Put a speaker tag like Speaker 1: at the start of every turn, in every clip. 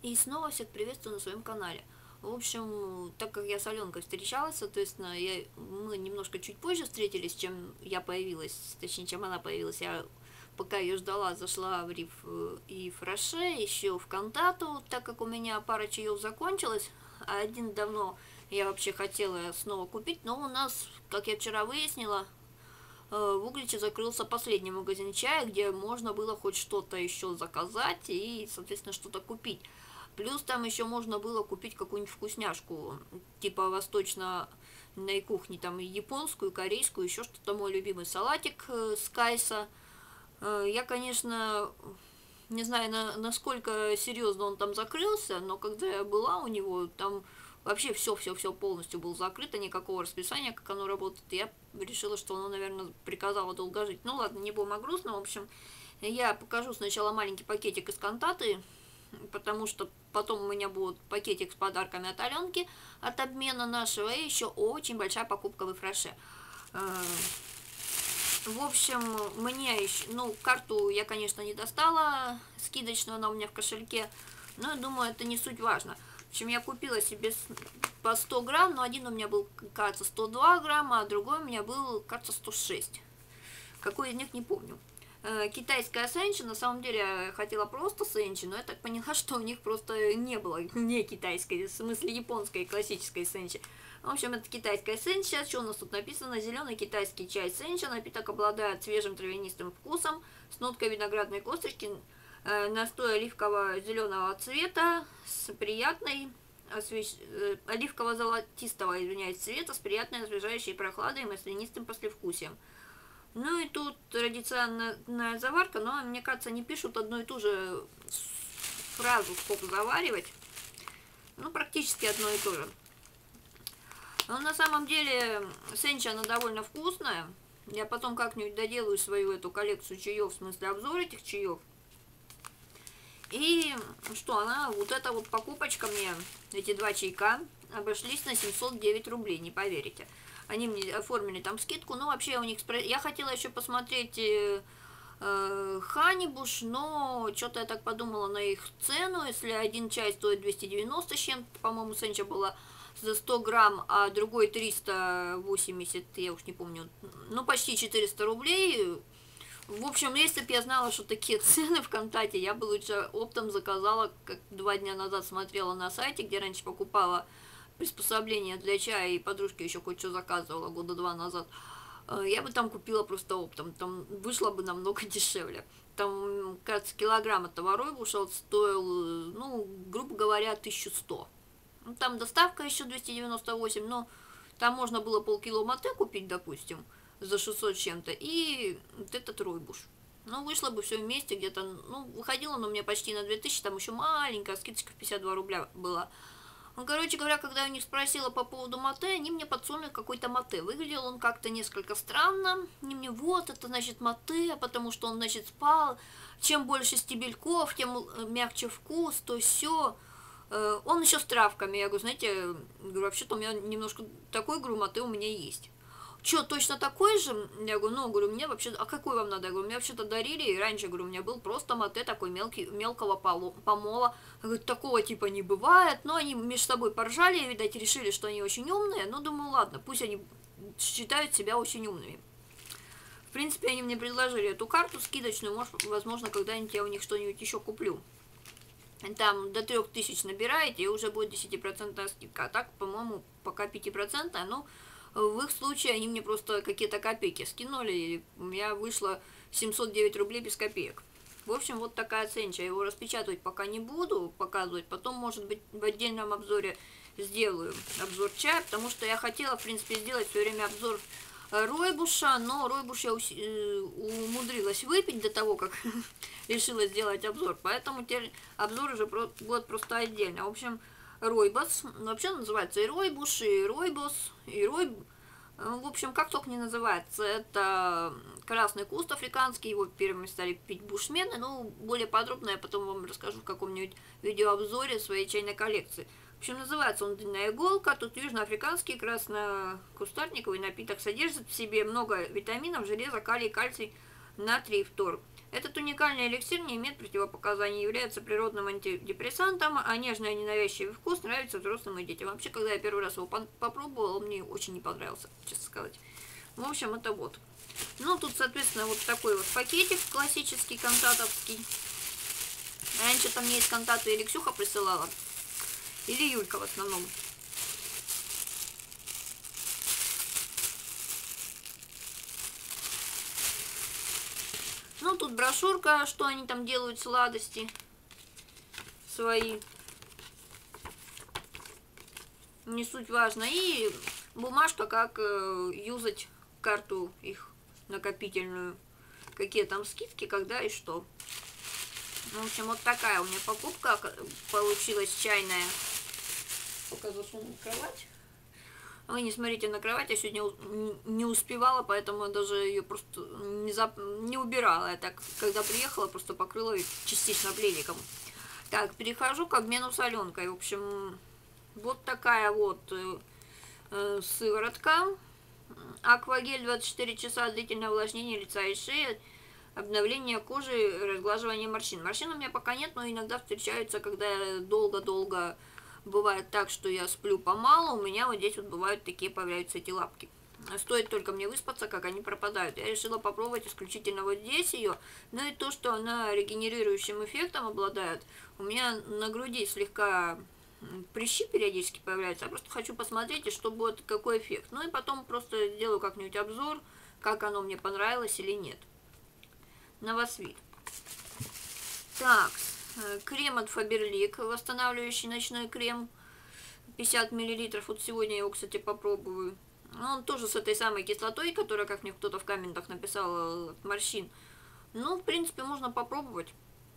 Speaker 1: И снова всех приветствую на своем канале. В общем, так как я с Аленкой встречалась, соответственно, мы немножко чуть позже встретились, чем я появилась, точнее, чем она появилась. Я пока ее ждала, зашла в Риф и Фраше, еще в Кантату, так как у меня пара чаев закончилась, а один давно я вообще хотела снова купить, но у нас, как я вчера выяснила, в Угличе закрылся последний магазин чая, где можно было хоть что-то еще заказать и, соответственно, что-то купить. Плюс там еще можно было купить какую-нибудь вкусняшку, типа восточной кухни, там японскую, корейскую, еще что-то. Мой любимый салатик с кайса. Я, конечно, не знаю, насколько серьезно он там закрылся, но когда я была у него, там вообще все полностью было закрыто, никакого расписания, как оно работает. Я решила, что оно, наверное, приказало долго жить. Ну ладно, не будем о грустном. В общем, я покажу сначала маленький пакетик из Кантаты, потому что потом у меня будет пакетик с подарками от Аленки, от обмена нашего, и еще очень большая покупка в Фреше. В общем, мне еще, ну, карту я, конечно, не достала, скидочную, она у меня в кошельке, но я думаю, это не суть важно. В общем, я купила себе по 100 грамм, но один у меня был, кажется, 102 грамма, а другой у меня был, кажется, 106. Какой из них, не помню. Китайская сенчи, на самом деле я хотела просто сенчи, но я так поняла, что у них просто не было не китайской, в смысле японской классической сенчи. В общем, это китайская сенчи. Сейчас что у нас тут написано? Зеленый китайский чай сенчи. Напиток обладает свежим травянистым вкусом, с ноткой виноградной косточки, настой оливково-зеленого цвета, с приятной оливково-золотистого, извиняюсь, цвета, с приятной освежающей прохладой и маслянистым послевкусием. Ну и тут традиционная заварка, но мне кажется, они пишут одну и ту же фразу, сколько заваривать. Ну, практически одно и то же. Но на самом деле сенчи, она довольно вкусная. Я потом как-нибудь доделаю свою эту коллекцию чаев, в смысле обзор этих чаев. И что, вот эта вот покупочка мне, эти два чайка, обошлись на 709 рублей, не поверите. Они мне оформили там скидку, ну вообще у них... Я хотела еще посмотреть Ханибуш, но что-то я так подумала на их цену. Если один чай стоит 290 с чем-то, по-моему, сенча была за 100 грамм, а другой 380, я уж не помню, ну почти 400 рублей. В общем, если бы я знала, что такие цены в Кантате, я бы лучше оптом заказала, как 2 дня назад смотрела на сайте, где раньше покупала приспособления для чая, и подружке еще кое-что заказывала года 2 назад. Я бы там купила просто оптом, там вышло бы намного дешевле. Там, кажется, килограмм этого ройбуша стоил, ну, грубо говоря, 1100. Ну, там доставка еще 298, но там можно было полкило мате купить, допустим, за 600 с чем-то, и вот этот ройбуш. Ну, вышло бы все вместе где-то, ну, выходило оно мне почти на 2000, там еще маленькая скидочка в 52 рубля была. Ну, короче говоря, когда я у них спросила по поводу мате, они мне подсунули какой-то мате. Выглядел он как-то несколько странно. Они мне, вот, это значит мате, потому что он, значит, спал. Чем больше стебельков, тем мягче вкус, то все. Он еще с травками. Я говорю, знаете, вообще-то у меня немножко такой, говорю, мате у меня есть. Че, точно такой же? Я говорю, ну, говорю, мне вообще, а какой вам надо? Я говорю, мне вообще-то дарили, и раньше, говорю, у меня был просто мате такой мелкого помола. Я говорю, такого типа не бывает, но они между собой поржали, видать, решили, что они очень умные, ну, думаю, ладно, пусть они считают себя очень умными. В принципе, они мне предложили эту карту скидочную, может, возможно, когда-нибудь я у них что-нибудь еще куплю. Там до 3000 набираете, и уже будет 10% скидка, а так, по-моему, пока 5%, ну, в их случае они мне просто какие-то копейки скинули, и у меня вышло 709 рублей без копеек. В общем, вот такая сенча. Его распечатывать пока не буду, показывать. Потом, может быть, в отдельном обзоре сделаю обзор чая, потому что я хотела, в принципе, сделать все время обзор ройбуша, но ройбуш я умудрилась выпить до того, как решила сделать обзор. Поэтому теперь обзор уже будет просто отдельно. В общем, ройбос, вообще называется и ройбуш, и ройбос, и в общем, как только не называется. Это красный куст африканский, его первыми стали пить бушмены, ну, более подробно я потом вам расскажу в каком-нибудь видеообзоре своей чайной коллекции. В общем, называется он длинная иголка, тут южноафриканский краснокустарниковый напиток, содержит в себе много витаминов, железа, калий, кальций, натрий фтор. Этот уникальный эликсир не имеет противопоказаний, является природным антидепрессантом, а нежный ненавязчивый вкус нравится взрослым и детям. Вообще, когда я первый раз его попробовала, он мне очень не понравился, честно сказать. В общем, это вот. Ну, тут, соответственно, вот такой вот пакетик классический, кантатовский. Раньше там мне из Кантата или Ксюха присылала, или Юлька в основном. Ну, тут брошюрка, что они там делают, сладости свои. Не суть важно. И бумажка, как юзать карту их накопительную. Какие там скидки, когда и что. В общем, вот такая у меня покупка получилась чайная. Пока засуну в кровать. Вы не смотрите на кровать, я сегодня не успевала, поэтому даже ее просто не убирала. Я так, когда приехала, просто покрыла ее частично пледиком. Так, перехожу к обмену с Аленкой. В общем, вот такая вот сыворотка. Аквагель 24 часа, длительное увлажнение лица и шеи, обновление кожи, разглаживание морщин. Морщин у меня пока нет, но иногда встречаются, когда я долго-долго... Бывает так, что я сплю помалу, у меня вот здесь вот бывают такие, появляются эти лапки. Стоит только мне выспаться, как они пропадают. Я решила попробовать исключительно вот здесь ее. Ну и то, что она регенерирующим эффектом обладает. У меня на груди слегка прыщи периодически появляются. Я просто хочу посмотреть, и что будет, какой эффект. Ну и потом просто сделаю как-нибудь обзор, как оно мне понравилось или нет. На вас вид. Так. Крем от Faberlic, восстанавливающий ночной крем, 50 мл. Вот сегодня я его, кстати, попробую. Он тоже с этой самой кислотой, которая, как мне кто-то в комментах написал, от морщин. Ну, в принципе, можно попробовать.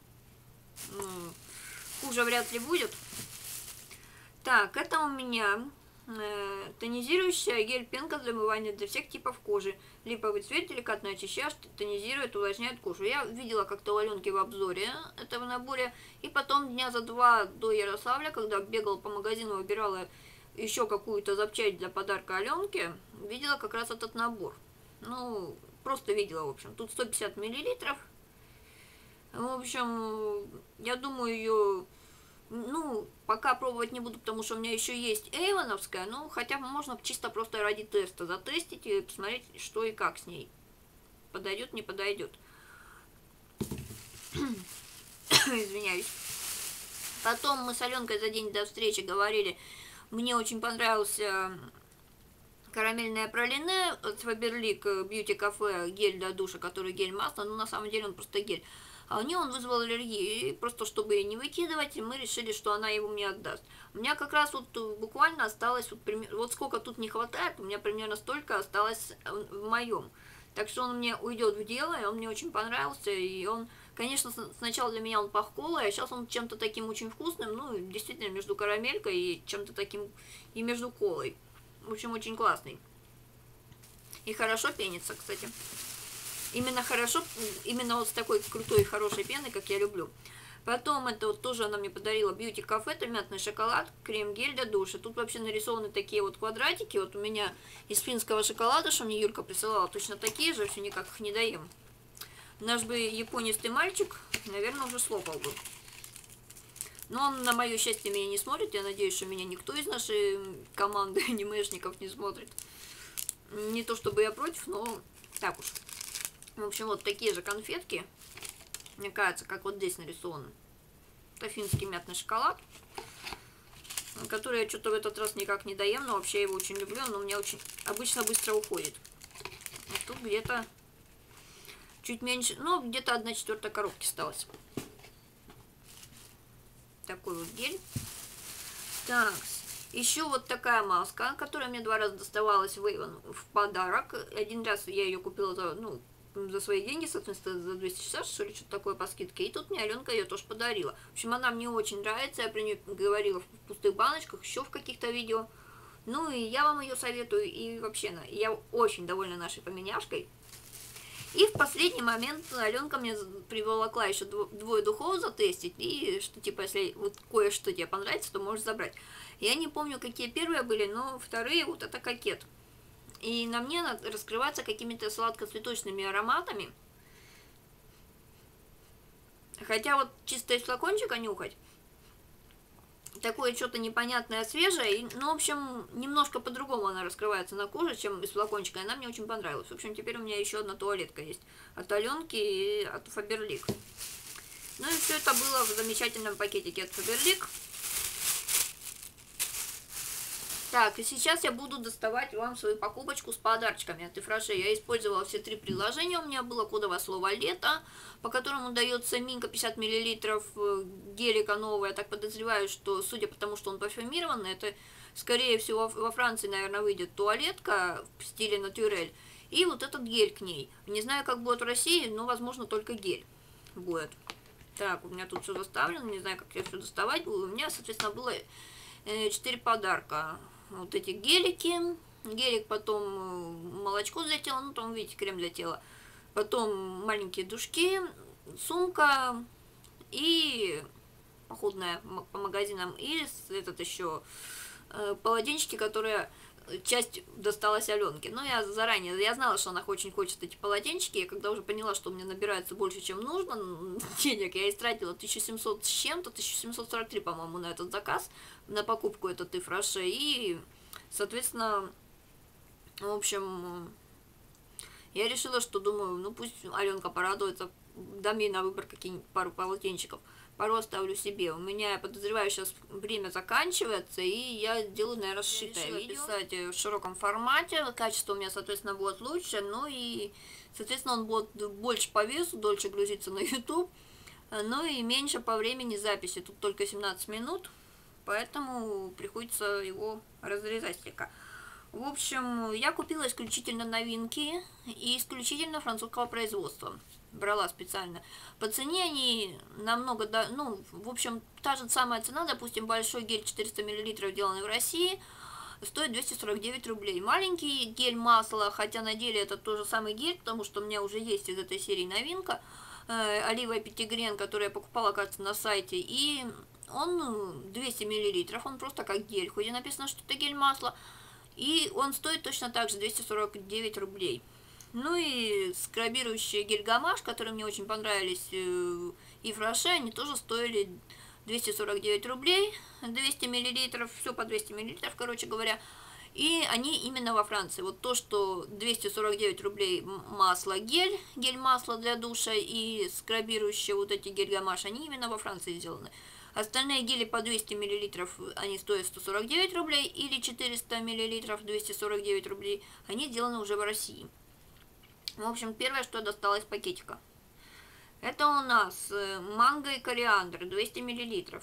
Speaker 1: Хуже вряд ли будет. Так, это у меня тонизирующая гель-пенка для умывания для всех типов кожи. Липовый цвет деликатно очищает, тонизирует, увлажняет кожу. Я видела как-то у Аленки в обзоре этого набора. И потом дня за 2 до Ярославля, когда бегала по магазину, выбирала еще какую-то запчасть для подарка Аленке, видела как раз этот набор. Ну, просто видела, в общем. Тут 150 мл. В общем, я думаю, ее... Ну, пока пробовать не буду, потому что у меня еще есть эйвоновская, но хотя бы можно чисто просто ради теста затестить и посмотреть, что и как с ней. Подойдет, не подойдет. Извиняюсь. Потом мы с Аленкой за день до встречи говорили, мне очень понравился карамельное пралине от Faberlic Beauty Cafe, гель для душа, который гель-масло, но на самом деле он просто гель. А у нее он вызвал аллергию, и просто чтобы ее не выкидывать, мы решили, что она его мне отдаст. У меня как раз вот буквально осталось, вот сколько тут не хватает, у меня примерно столько осталось в моем. Так что он мне уйдет в дело, и он мне очень понравился, и он, конечно, сначала для меня он пах колой, а сейчас он чем-то таким очень вкусным, ну, действительно, между карамелькой и чем-то таким, и между колой. В общем, очень классный. И хорошо пенится, кстати. Именно хорошо, именно вот с такой крутой, хорошей пеной, как я люблю. Потом это вот тоже она мне подарила Beauty Cafe, это мятный шоколад, крем-гель для душа. Тут вообще нарисованы такие вот квадратики. Вот у меня из финского шоколада, что мне Юлька присылала, точно такие же, все никак их не доем. Наш бы японистый мальчик, наверное, уже слопал бы. Но он, на мое счастье, меня не смотрит. Я надеюсь, что меня никто из нашей команды анимешников не смотрит. Не то чтобы я против, но так уж. В общем, вот такие же конфетки, мне кажется, как вот здесь нарисованы. Это финский мятный шоколад, который я что-то в этот раз никак не доем, но вообще его очень люблю, но у меня очень обычно быстро уходит. Вот тут где-то чуть меньше, ну, где-то 1/4 коробки осталось. Такой вот гель. Так, еще вот такая маска, которая мне 2 раза доставалась в Avon в подарок. Один раз я ее купила за, ну, за свои деньги, соответственно, за 260, что ли, что-то такое по скидке. И тут мне Аленка ее тоже подарила. В общем, она мне очень нравится, я про нее говорила в пустых баночках, еще в каких-то видео. Ну, и я вам ее советую, и вообще, я очень довольна нашей поменяшкой. И в последний момент Аленка мне приволокла еще 2 духов затестить, и что, типа, если вот кое-что тебе понравится, то можешь забрать. Я не помню, какие первые были, но вторые, вот это кокет. И на мне раскрывается какими-то сладко-цветочными ароматами. Хотя вот чисто из флакончика нюхать, такое что-то непонятное, свежее, ну, в общем, немножко по-другому она раскрывается на коже, чем из флакончика, и она мне очень понравилась. В общем, теперь у меня еще одна туалетка есть от Аленки и от Faberlic. Ну и все это было в замечательном пакетике от Faberlic. Так, и сейчас я буду доставать вам свою покупочку с подарочками от Ифраше. Я использовала все 3 приложения. У меня было кодовое слово «Лето», по которому дается Минка 50 мл гелика нового. Я так подозреваю, что, судя по тому, что он парфюмированный, это, скорее всего, во Франции, наверное, выйдет туалетка в стиле натюрель. И вот этот гель к ней. Не знаю, как будет в России, но, возможно, только гель будет. Так, у меня тут все заставлено, не знаю, как я все доставать буду. У меня, соответственно, было 4 подарка. Вот эти гелики, гелик, потом молочко для тела, ну там, видите, крем для тела, потом маленькие душки, сумка и походная по магазинам, и этот еще полотенчики, которые часть досталась Аленке. Но я заранее, я знала, что она очень хочет эти полотенчики, и когда уже поняла, что у меня набирается больше, чем нужно денег, я истратила 1700 с чем-то, 1743, по-моему, на этот заказ, на покупку этот Ифраше, и, соответственно, в общем, я решила, что думаю, ну пусть Аленка порадуется, дам ей на выбор какие-нибудь пару полотенчиков, пару оставлю себе. У меня, я подозреваю, сейчас время заканчивается, и я делаю, наверное, сшитое видео. Писать в широком формате, качество у меня, соответственно, будет лучше, ну и, соответственно, он будет больше по весу, дольше грузиться на YouTube, ну и меньше по времени записи, тут только 17 минут, поэтому приходится его разрезать слегка. В общем, я купила исключительно новинки и исключительно французского производства. Брала специально. По цене они намного, ну, в общем, та же самая цена, допустим, большой гель 400 мл, деланный в России, стоит 249 рублей. Маленький гель масло, хотя на деле это тот же самый гель, потому что у меня уже есть из этой серии новинка, Олива Пятигрен, который я покупала, кажется, на сайте, и он 200 мл, он просто как гель, хоть и написано, что это гель масло, и он стоит точно так же 249 рублей. Ну и скрабирующие гель-гамаш, которые мне очень понравились, и Ифраше, они тоже стоили 249 рублей, 200 миллилитров, все по 200 миллилитров, короче говоря. И они именно во Франции. Вот то, что 249 рублей масло гель, гель-масло для душа и скрабирующие вот эти гель-гамаш, они именно во Франции сделаны. Остальные гели по 200 мл, они стоят 149 рублей, или 400 мл, 249 рублей, они сделаны уже в России. В общем, первое, что досталось из пакетика. Это у нас манго и кориандр, 200 мл.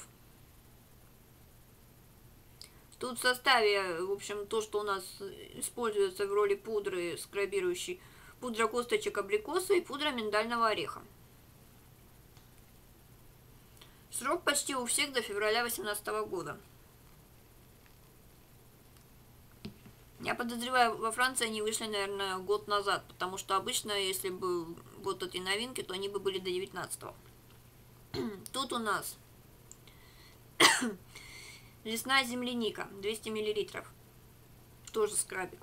Speaker 1: Тут в составе, в общем, то, что у нас используется в роли пудры скрабирующей, пудра косточек абрикоса и пудра миндального ореха. Срок почти у всех до февраля 2018 года. Я подозреваю, во Франции они вышли, наверное, год назад, потому что обычно, если бы вот эти новинки, то они бы были до 19-го. Тут у нас лесная земляника, 200 мл, тоже скрабик.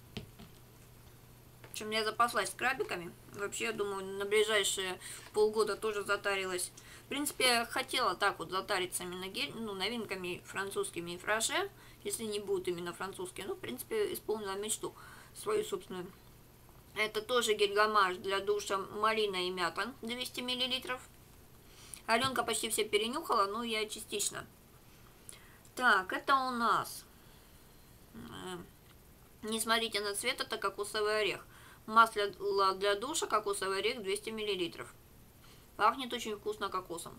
Speaker 1: В общем, я запаслась скрабиками. Вообще, я думаю, на ближайшие полгода тоже затарилась. В принципе, я хотела так вот затариться именно новинками французскими и Ифраше, если не будут именно французские. Ну, в принципе, исполнила мечту свою собственную. Это тоже гель-гамаш для душа малина и мята, 200 мл. Аленка почти все перенюхала, но я частично. Так, это у нас, не смотрите на цвет, это кокосовый орех. Масло для душа, кокосовый орех, 200 мл. Пахнет очень вкусно кокосом.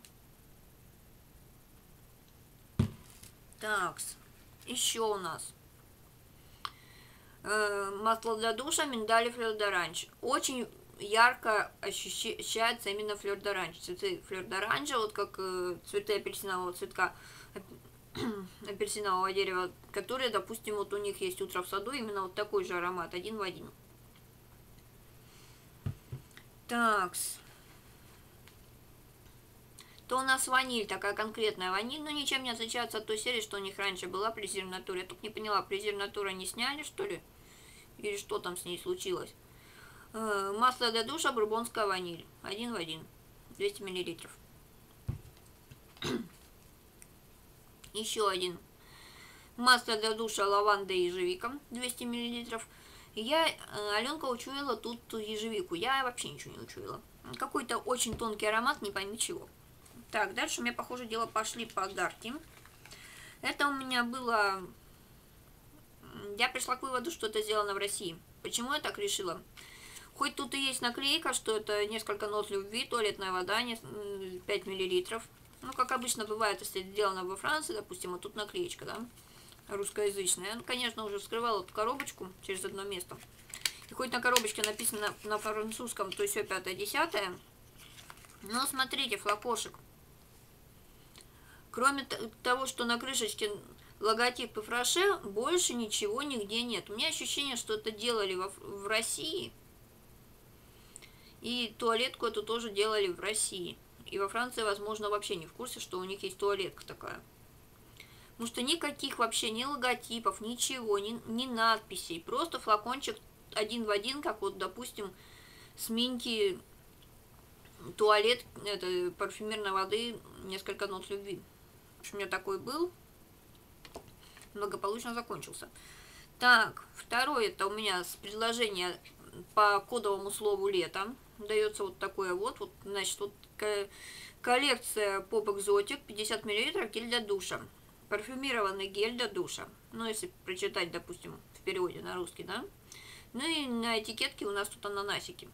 Speaker 1: Так, еще у нас масло для душа, миндаль и флёр-д'оранж. Очень ярко ощущается именно флёр-д'оранж. Цветы флёр-д'оранжа, вот как цветы апельсинового цветка, апельсинового дерева, которые, допустим, вот у них есть утро в саду, именно вот такой же аромат, один в один. Такс. То у нас ваниль, такая конкретная ваниль, но ничем не отличается от той серии, что у них раньше была Презир Натура. Я только не поняла, Презир Натура не сняли, что ли? Или что там с ней случилось? Масло для душа, бурбонская ваниль. Один в один. 200 мл. Еще один. Масло для душа лаванда и ежевика 200 мл. Аленка учуяла тут ежевику. Я вообще ничего не учуяла. Какой-то очень тонкий аромат, не пойми чего. Так, дальше у меня, похоже, дело пошли подарки. Это у меня было... Я пришла к выводу, что это сделано в России. Почему я так решила? Хоть тут и есть наклейка, что это несколько нот любви, туалетная вода, 5 мл. Ну, как обычно бывает, если это сделано во Франции, допустим, а тут наклеечка, да, русскоязычная. Я, конечно, уже вскрывала эту коробочку через одно место. И хоть на коробочке написано на французском, то все 5-10, но смотрите, флакошек. Кроме того, что на крышечке логотип Ифраше, больше ничего нигде нет. У меня ощущение, что это делали в России. И туалетку эту тоже делали в России. И во Франции, возможно, вообще не в курсе, что у них есть туалетка такая. Потому что никаких вообще ни логотипов, ничего, ни надписей. Просто флакончик один в один, как вот, допустим, с Минки туалет, это парфюмерной воды, несколько нот любви. В общем, у меня такой был. Благополучно закончился. Так, второе, это у меня с предложения по кодовому слову лето. Дается вот такое вот, значит, вот коллекция Pop Exotic 50 мл гель для душа. Парфюмированный гель для душа. Ну, если прочитать, допустим, в переводе на русский, да. Ну и на этикетке у нас тут ананасики.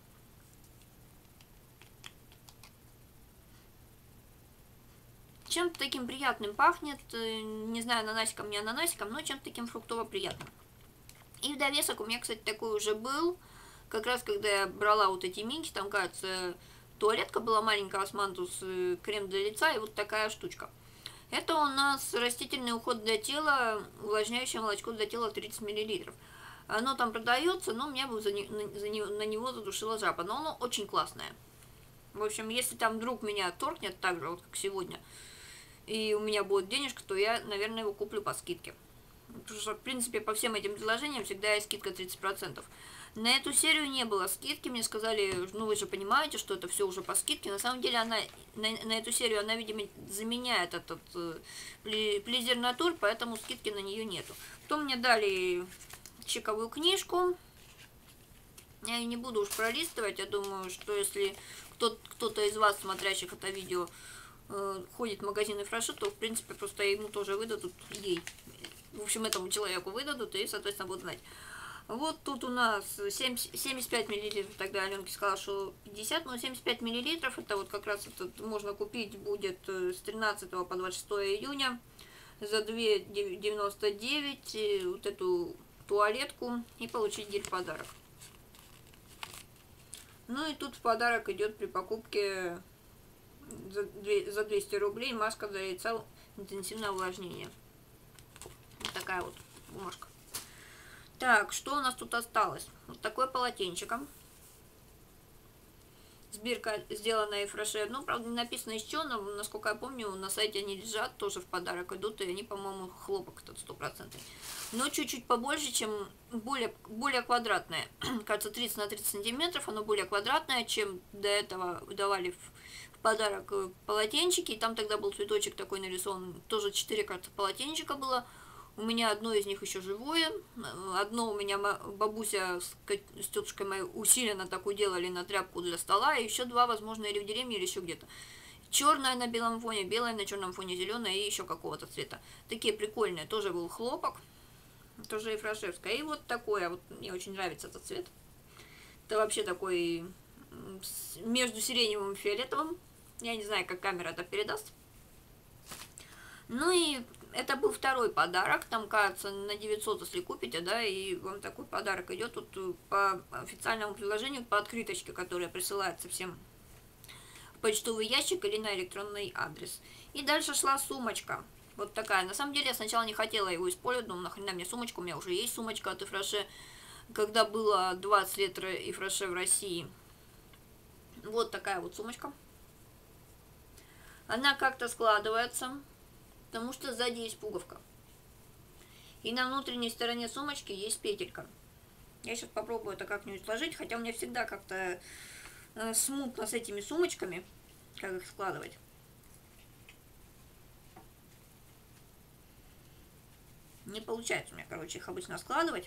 Speaker 1: Чем-то таким приятным пахнет, не знаю, ананасиком, не ананасиком, но чем-то таким фруктово-приятным. И в довесок у меня, кстати, такой уже был, как раз когда я брала вот эти минки, там, кажется, туалетка была маленькая, османтус, крем для лица и вот такая штучка. Это у нас растительный уход для тела, увлажняющее молочко для тела 30 мл. Оно там продается, но меня бы на него задушила жаба, но оно очень классное. В общем, если там вдруг меня торкнет так же, вот как сегодня, и у меня будет денежка, то я, наверное, его куплю по скидке. Потому что, в принципе, по всем этим предложениям всегда есть скидка 30%. На эту серию не было скидки, мне сказали, ну вы же понимаете, что это все уже по скидке. На самом деле, она на эту серию, она, видимо, заменяет этот Pleasure Nature, поэтому скидки на нее нету. Потом мне дали чековую книжку. Я ее не буду уж пролистывать, я думаю, что если кто-то из вас, смотрящих это видео, ходит в магазин Ифраше, то, в принципе, просто ему тоже выдадут, ей. В общем, этому человеку выдадут, и, соответственно, будут знать. Вот тут у нас 75 мл, тогда Аленке сказала, что 50, но 75 мл, это вот как раз это можно купить будет с 13 по 26 июня за 2,99 вот эту туалетку и получить гель в подарок. Ну и тут в подарок идет при покупке за 200 рублей маска для лица интенсивное увлажнение. Вот такая вот бумажка. Так, что у нас тут осталось? Вот такое полотенчико. Сбирка сделана Ифраше. Ну, правда, не написано из чего, но, насколько я помню, на сайте они лежат, тоже в подарок идут, и они, по-моему, хлопок тут 100%. Но чуть-чуть побольше, чем более квадратное. Кажется, 30 на 30 сантиметров, оно более квадратное, чем до этого давали в подарок полотенчики. И там тогда был цветочек такой нарисован, тоже 4, кажется, полотенчика было. У меня одно из них еще живое, одно у меня бабуся с тетушкой моей усиленно такую делали на тряпку для стола, и еще 2, возможно, или в деревне, или еще где-то. Черное на белом фоне, белое на черном фоне, зеленое и еще какого-то цвета. Такие прикольные, тоже был хлопок, тоже ифрашевская. И вот такое, вот мне очень нравится этот цвет. Это вообще такой между сиреневым и фиолетовым. Я не знаю, как камера это передаст. Ну и это был второй подарок, там, кажется, на 900, если купите, да, и вам такой подарок идет тут по официальному предложению, по открыточке, которая присылается всем в почтовый ящик или на электронный адрес. И дальше шла сумочка, вот такая. На самом деле, я сначала не хотела его использовать, но нахрена мне сумочка, у меня уже есть сумочка от Ифраше, когда было 20 лет Ифраше в России. Вот такая вот сумочка. Она как-то складывается, потому что сзади есть пуговка. И на внутренней стороне сумочки есть петелька. Я сейчас попробую это как-нибудь сложить, хотя у меня всегда как-то смутно с этими сумочками, как их складывать. Не получается у меня, короче, их обычно складывать.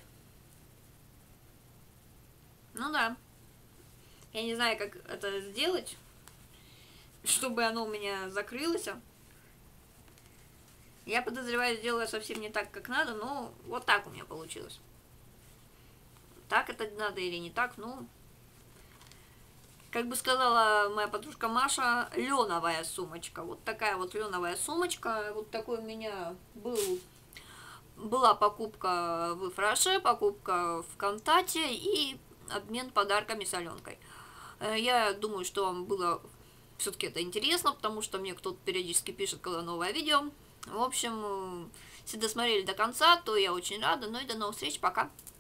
Speaker 1: Ну да. Я не знаю, как это сделать, чтобы оно у меня закрылось. Я подозреваю, сделала совсем не так, как надо, но вот так у меня получилось. Так это надо или не так, ну... Как бы сказала моя подружка Маша, леновая сумочка. Вот такая вот леновая сумочка. Вот такой у меня была покупка в Фраше, покупка в Контате и обмен подарками с Аленкой. Я думаю, что вам было все-таки это интересно, потому что мне кто-то периодически пишет, когда новое видео. В общем, если досмотрели до конца, то я очень рада. Ну и до новых встреч, пока!